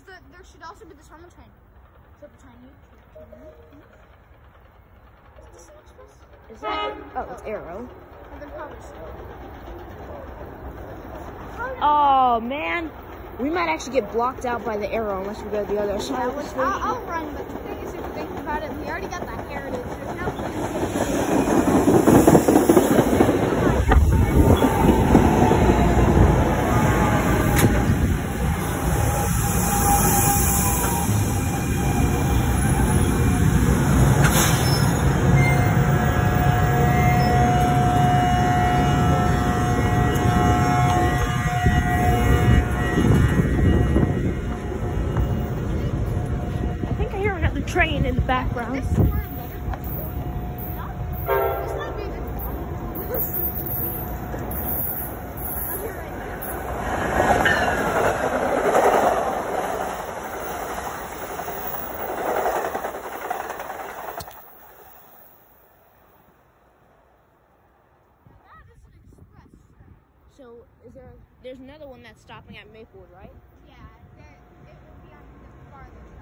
there should also be the tunnel train. So the tiny train. Is this express? Is that? Oh, it's Arrow. And then probably Oh man, we might actually get blocked out by the Arrow unless we go to the other side of the station. I'll run, but the thing is, if you think about it, we already got that heritage. There's no train in the background. This might be the So there's another one that's stopping at Maplewood, right? Yeah, it will be on the farther.